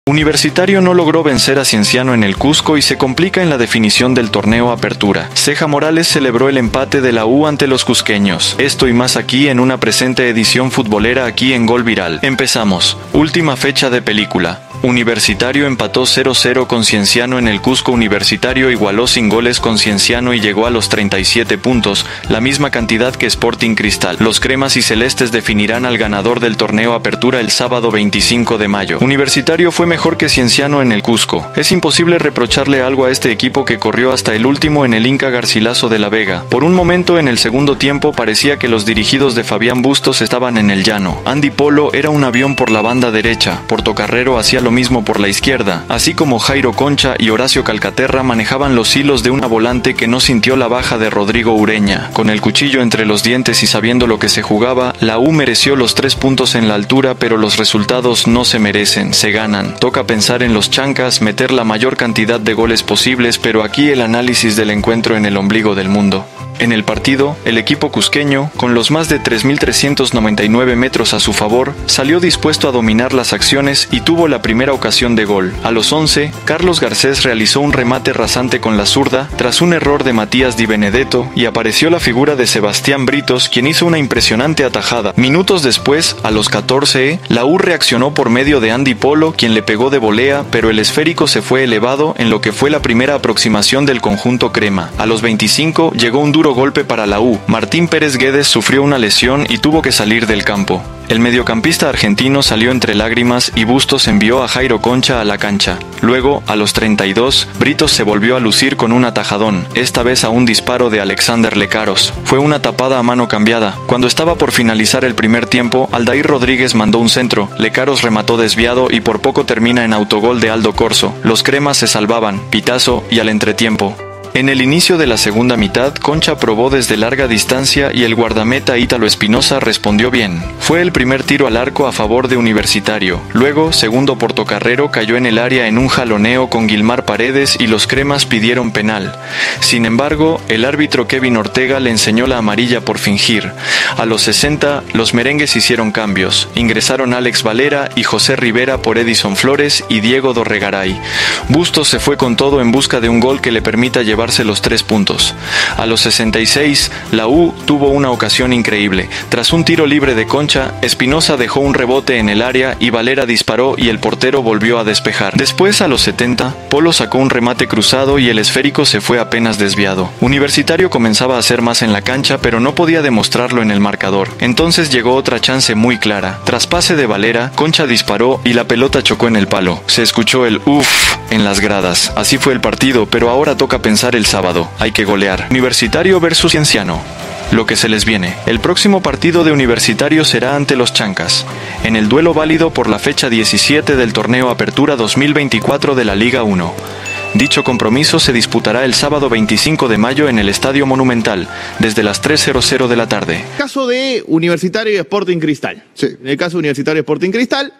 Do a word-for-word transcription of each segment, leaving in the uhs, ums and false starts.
Universitario no logró vencer a Cienciano en el Cusco y se complica en la definición del torneo Apertura. Ceja Morales celebró el empate de la U ante los cusqueños. Esto y más aquí en una presente edición futbolera aquí en Gol Viral. Empezamos. Última fecha de película. Universitario empató cero cero con Cienciano en el Cusco. Universitario igualó sin goles con Cienciano y llegó a los treinta y siete puntos, la misma cantidad que Sporting Cristal. Los cremas y celestes definirán al ganador del torneo Apertura el sábado veinticinco de mayo. Universitario fue mejor que Cienciano en el Cusco. Es imposible reprocharle algo a este equipo que corrió hasta el último en el Inca Garcilaso de la Vega. Por un momento en el segundo tiempo parecía que los dirigidos de Fabián Bustos estaban en el llano. Andy Polo era un avión por la banda derecha. Portocarrero hacía lo mismo por la izquierda, así como Jairo Concha y Horacio Calcaterra manejaban los hilos de una volante que no sintió la baja de Rodrigo Ureña. Con el cuchillo entre los dientes y sabiendo lo que se jugaba, la U mereció los tres puntos en la altura, pero los resultados no se merecen, se ganan. Toca pensar en los chancas, meter la mayor cantidad de goles posibles, pero aquí el análisis del encuentro en el ombligo del mundo. En el partido, el equipo cusqueño, con los más de tres mil trescientos noventa y nueve metros a su favor, salió dispuesto a dominar las acciones y tuvo la primera ocasión de gol. A los once, Carlos Garcés realizó un remate rasante con la zurda tras un error de Matías Di Benedetto y apareció la figura de Sebastián Britos, quien hizo una impresionante atajada. Minutos después, a los catorce, la U reaccionó por medio de Andy Polo, quien le pegó de volea, pero el esférico se fue elevado en lo que fue la primera aproximación del conjunto crema. A los veinticinco, llegó un duro golpe para la U. Martín Pérez Guedes sufrió una lesión y tuvo que salir del campo. El mediocampista argentino salió entre lágrimas y Bustos envió a Jairo Concha a la cancha. Luego, a los treinta y dos, Britos se volvió a lucir con un atajadón, esta vez a un disparo de Alexander Lecaros. Fue una tapada a mano cambiada. Cuando estaba por finalizar el primer tiempo, Aldair Rodríguez mandó un centro. Lecaros remató desviado y por poco termina en autogol de Aldo Corso. Los cremas se salvaban, pitazo y al entretiempo. En el inicio de la segunda mitad, Concha probó desde larga distancia y el guardameta Ítalo Espinosa respondió bien. Fue el primer tiro al arco a favor de Universitario. Luego, segundo Portocarrero cayó en el área en un jaloneo con Guilmar Paredes y los cremas pidieron penal. Sin embargo, el árbitro Kevin Ortega le enseñó la amarilla por fingir. A los sesenta, los merengues hicieron cambios. Ingresaron Alex Valera y José Rivera por Edison Flores y Diego Dorregaray. Bustos se fue con todo en busca de un gol que le permita llevar los tres puntos. A los sesenta y seis, la U tuvo una ocasión increíble. Tras un tiro libre de Concha, Espinosa dejó un rebote en el área y Valera disparó y el portero volvió a despejar. Después, a los setenta, Polo sacó un remate cruzado y el esférico se fue apenas desviado. Universitario comenzaba a hacer más en la cancha, pero no podía demostrarlo en el marcador. Entonces llegó otra chance muy clara. Tras pase de Valera, Concha disparó y la pelota chocó en el palo. Se escuchó el uff en las gradas. Así fue el partido, pero ahora toca pensar el sábado. Hay que golear. Universitario versus Cienciano. Lo que se les viene. El próximo partido de Universitario será ante los Chancas, en el duelo válido por la fecha diecisiete del torneo Apertura dos mil veinticuatro de la Liga uno. Dicho compromiso se disputará el sábado veinticinco de mayo en el Estadio Monumental, desde las tres de la tarde. En el caso de Universitario y Sporting Cristal. Sí. En el caso de Universitario y Sporting Cristal,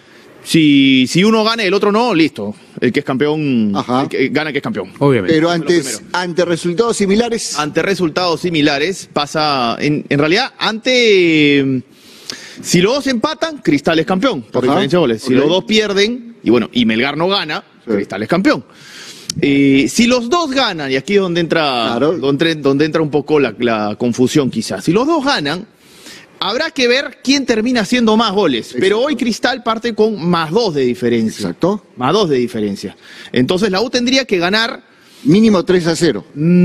Si, si uno gana y el otro no, listo. El que es campeón, Ajá. el que gana el que es campeón. Obviamente. Pero Eso es lo antes, primero. ante resultados similares. Ante resultados similares, pasa. En, en realidad, ante. Si los dos empatan, Cristal es campeón, por Ajá. diferencia de goles. Si Ok. los dos pierden, y bueno, y Melgar no gana, Sí. Cristal es campeón. Eh, si los dos ganan, y aquí es donde entra, Claro. donde, donde entra un poco la, la confusión quizás. Si los dos ganan, habrá que ver quién termina haciendo más goles. Exacto. Pero hoy Cristal parte con más dos de diferencia. Exacto. Más dos de diferencia. Entonces la U tendría que ganar. Mínimo tres a cero.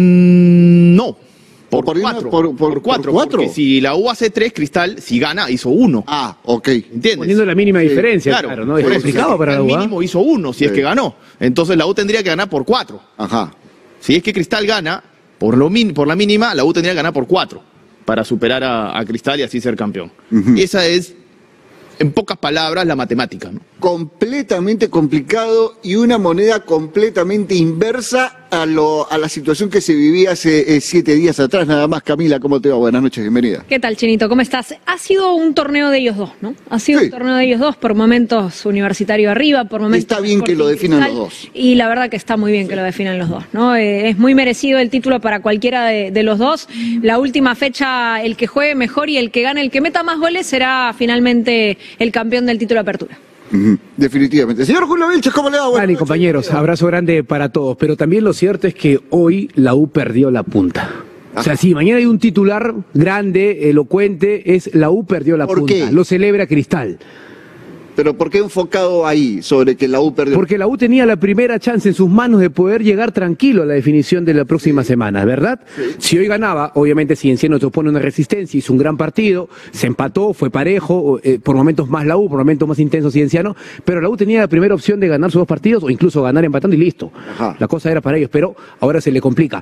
Mmm, no. Por, por una- cuatro. por- por- cuatro. por cuatro. Porque si la U hace tres, Cristal, si gana, hizo uno. Ah, ok. ¿Entiendes? Poniendo la mínima Sí, diferencia, Claro, claro, ¿no? Es por eso, complicado o sea, para la al U. ¿ah? mínimo hizo uno, si es Sí. que ganó. Entonces la U tendría que ganar por cuatro. Ajá. Si es que Cristal gana, por, lo min- por la mínima, la U tendría que ganar por cuatro para superar a, a Cristal y así ser campeón. Ujú. Esa es, en pocas palabras, la matemática, ¿no? Completamente complicado y una moneda completamente inversa a, lo, a la situación que se vivía hace eh, siete días atrás. Nada más, Camila, ¿cómo te va? Buenas noches, bienvenida. ¿Qué tal, Chinito? ¿Cómo estás? Ha sido un torneo de ellos dos, ¿no? Ha sido Sí. un torneo de ellos dos, por momentos Universitario arriba, por momentos... Está bien que Sporting lo definan Cristal, los dos. Y la verdad que está muy bien que lo definan los dos, ¿no? Eh, es muy merecido el título para cualquiera de, de los dos. La última fecha, el que juegue mejor y el que gane, el que meta más goles, será finalmente el campeón del título de Apertura. Uh-huh. Definitivamente. Señor Julio Vilches, ¿cómo le va? Bueno, y compañeros, abrazo grande para todos, pero también lo cierto es que hoy la U perdió la punta. O sea, si mañana hay un titular grande, elocuente, es la U perdió la ¿Por punta. qué? Lo celebra Cristal. Pero ¿por qué enfocado ahí sobre que la U perdió? Porque la U tenía la primera chance en sus manos de poder llegar tranquilo a la definición de la próxima sí. semana, ¿verdad? Sí. Si hoy ganaba, obviamente Cienciano te opone una resistencia, hizo un gran partido, se empató, fue parejo, eh, por momentos más la U, por momentos más intenso Cienciano, pero la U tenía la primera opción de ganar sus dos partidos o incluso ganar empatando y listo. Ajá. La cosa era para ellos, pero ahora se le complica.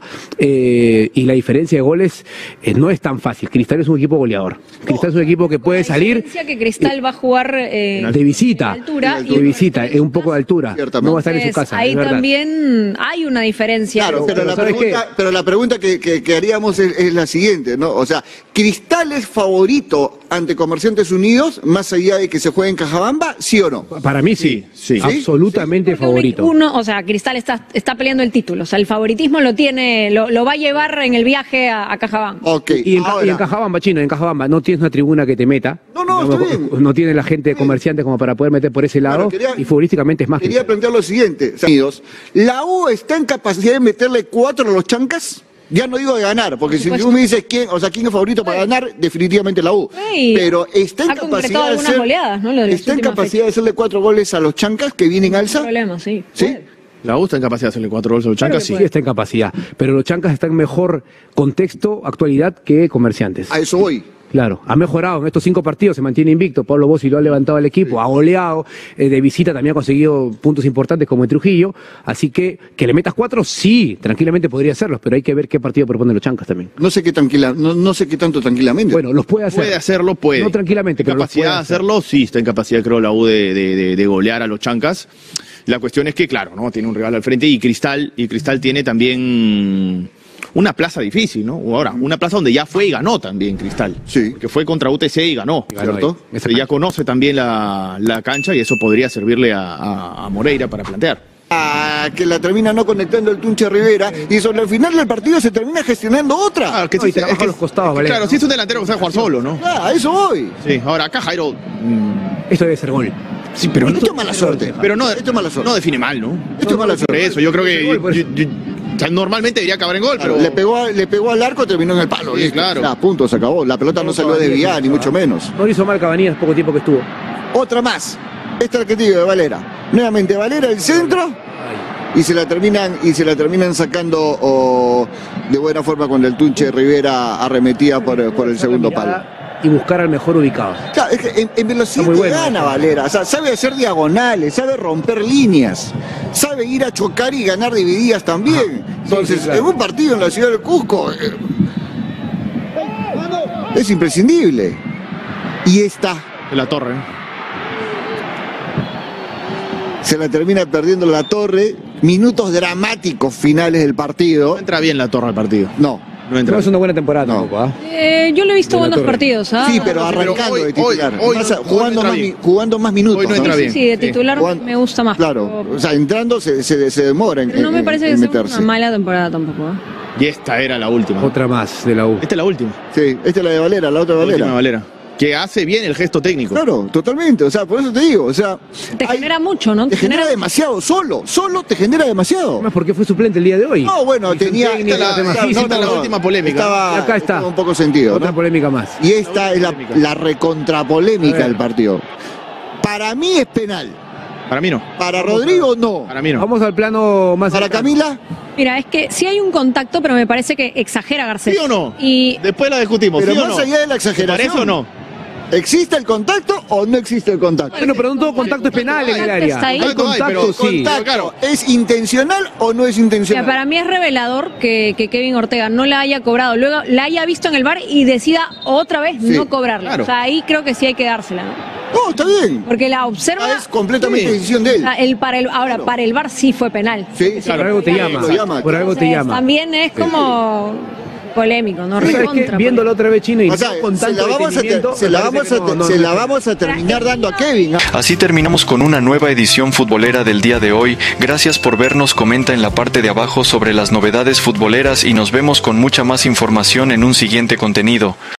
Eh, y la diferencia de goles eh, no es tan fácil. Cristal es un equipo goleador. No. Cristal es un equipo que puede salir... La diferencia que Cristal eh, va a jugar... Eh, de visita, de, altura, de visita, es un poco de altura, no va a estar en su casa. Ahí también hay una diferencia. Claro, pero, pero, la, pregunta, pero la pregunta que, que, que haríamos es, es la siguiente, ¿no? O sea, ¿Cristal es favorito ante Comerciantes Unidos, más allá de que se juegue en Cajabamba, sí o no? Para mí sí, sí, sí. absolutamente sí. favorito. Uno, o sea, Cristal está, está peleando el título, o sea, el favoritismo lo tiene, lo, lo va a llevar en el viaje a, a Cajabamba. Okay. Y, en, y en Cajabamba, Chino, en Cajabamba no tienes una tribuna que te meta. No, no, no, está bien. No tiene la gente de Comerciantes como para poder meter por ese lado, claro, quería, y futbolísticamente es más. Quería plantear lo siguiente, Unidos, ¿la U está en capacidad de meterle cuatro a los chancas? Ya no digo de ganar, porque si tú me dices quién, o sea, quién es favorito para ganar, definitivamente la U. Sí, pero está en capacidad de hacer, goleadas, ¿no? está en capacidad de hacerle cuatro goles a los chancas que vienen alza. No hay problema, sí. ¿Sí? La U está en capacidad de hacerle cuatro goles a los chancas, sí. Sí, está en capacidad, pero los chancas están en mejor contexto, actualidad que Comerciantes. A eso voy. Claro, ha mejorado en estos cinco partidos, se mantiene invicto, Pablo Bossi lo ha levantado al equipo, ha goleado, eh, de visita también ha conseguido puntos importantes como en Trujillo, así que que le metas cuatro, sí, tranquilamente podría hacerlos, pero hay que ver qué partido proponen los chancas también. No sé qué tranquila, no, no sé qué tanto tranquilamente. Bueno, los puede hacer. Puede hacerlo, puede. No tranquilamente, pero capacidad de hacerlo, sí, está en capacidad, creo, la U de, de, de, de golear a los chancas. La cuestión es que, claro, ¿no? Tiene un rival al frente y Cristal, y Cristal tiene también... una plaza difícil, ¿no? Ahora, una plaza donde ya fue y ganó también Cristal. Sí. Que fue contra U T C y ganó, ¿cierto? Pero ya conoce también la, la cancha y eso podría servirle a, a, a Moreira para plantear. Ah, que la termina no conectando el Tunche Rivera y sobre el final del partido se termina gestionando otra. Claro, que no, sí, y trabaja es que, los costados, ¿vale? Claro, si es un delantero que sabe jugar solo, ¿no? Ah, a eso voy. Sí, ahora acá Jairo... Mmm... Esto debe ser gol. Sí, pero esto no, es mala suerte. Pero no, esto es mala suerte. No define mal, ¿no? Esto no, es mala suerte. Por eso, yo creo que... Yo, yo, yo, o sea, normalmente debería acabar en gol, claro, pero... Le pegó, le pegó al arco, terminó en el palo. Sí, claro. Ya, punto, se acabó. La pelota no, no salió desviada, ni mucho menos. No hizo mal Cabanillas, poco tiempo que estuvo. Otra más. Esta es la que te digo de Valera. Nuevamente Valera, el centro. Y se la terminan, y se la terminan sacando oh, de buena forma cuando el Tunche Rivera arremetía por, por el segundo palo. Y buscar al mejor ubicado. Claro, es que en, en velocidad bueno, gana ¿no? Valera, o sea, sabe hacer diagonales, sabe romper líneas, sabe ir a chocar y ganar divididas también. Ah, Entonces, sí, sí, claro. En un partido en la ciudad del Cusco eh, es imprescindible. Y esta de la Torre. Se la termina perdiendo la Torre. Minutos dramáticos finales del partido. No entra bien la Torre al partido. No. No, entra no es una buena temporada no. tampoco, ¿ah? ¿eh? Eh, yo le he visto buenos partidos, ¿ah? Sí, pero arrancando pero hoy, de titular. Hoy, Pasa, hoy, jugando, hoy no más, jugando más minutos. Hoy no entra ¿no? bien. Sí, sí, de titular sí. me gusta más. Claro, pero... o sea, entrando se, se, se demora en, pero no en, me parece en que meterse. sea una mala temporada tampoco, ¿eh? Y esta era la última. Otra más de la U. Esta es la última. Sí, esta es la de Valera, la otra de Valera. La última Valera. Que hace bien el gesto técnico. Claro, totalmente, o sea, por eso te digo, o sea... Te hay, genera mucho, ¿no? Te, te genera, genera demasiado, solo, solo te genera demasiado. Más porque fue suplente el día de hoy. No, bueno, tenía... Técnica, la, la, no, no, no, la última polémica. Estaba, acá está. Estaba un poco sentido, Otra ¿no? polémica más. Y esta la es la, la recontrapolémica del partido. Para mí es penal. Para mí no. Para Rodrigo no. Para mí no. Vamos al plano más... Para Camila... Mira, es que sí hay un contacto, pero me parece que exagera Garcés. ¿Sí o no? Y... Después la discutimos, pero ¿sí más o no? allá de la exageración. ¿Para eso o no? ¿Existe el contacto o no existe el contacto? Bueno, pero no todo contacto es penal en el área. Está ahí. Hay contacto, pero, sí. Contacto, claro. ¿es intencional o no es intencional? O sea, para mí es revelador que, que Kevin Ortega no la haya cobrado, luego la haya visto en el bar y decida otra vez sí, no cobrarla. Claro. O sea, ahí creo que sí hay que dársela, ¿no? No, está bien. Porque la observa... Ah, es completamente sí. decisión de él. O sea, el para el, ahora, claro. para el bar sí fue penal. Sí, claro. Por algo te llama. Lo llama. Por algo te llama. También es como... polémico, ¿no? Sí, es que viéndolo otra vez Chino y o sea, con se tanto la vamos a, se la vamos a, no, no, se no, la vamos a terminar dando a Kevin. Así terminamos con una nueva edición futbolera del día de hoy. Gracias por vernos, comenta en la parte de abajo sobre las novedades futboleras y nos vemos con mucha más información en un siguiente contenido.